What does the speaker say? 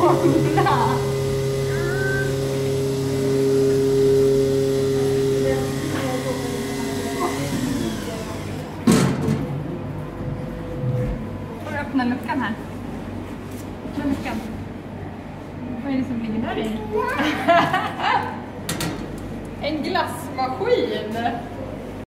Får du öppna luckan här? Öppna luckan. Vad är det som ligger där i? En glassmaskin!